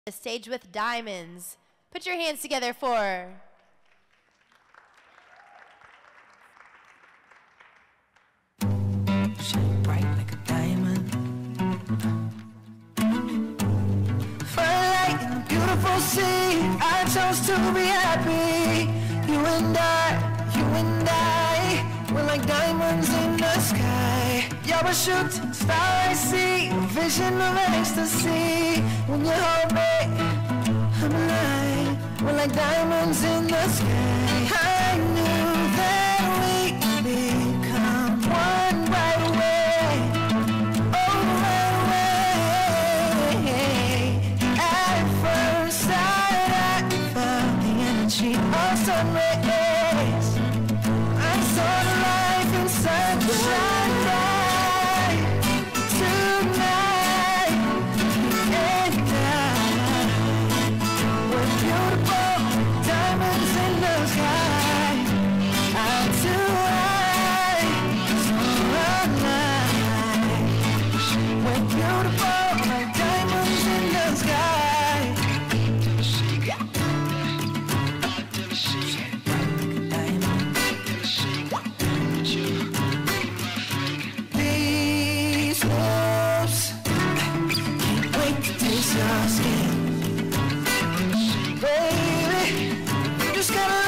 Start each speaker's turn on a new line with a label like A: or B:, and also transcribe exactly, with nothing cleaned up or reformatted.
A: The stage with diamonds. Put your hands together for
B: shine bright like a diamond. Firelight in a beautiful sea. I chose to be happy. You and I, you and I, we're like diamonds in the sky. You're a shooting star I see, a vision of ecstasy. When you hold me, I'm alive. We're like diamonds in the sky. I knew that we could become one right away. Oh, right away. At first sight, I felt the energy of sun rays. I saw the life in sunshine bright tonight. And I, we're beautiful diamonds in the sky. I'm too high, so alive. We're beautiful like diamonds in the sky. These lips can't wait to taste your skin. Baby, you just gotta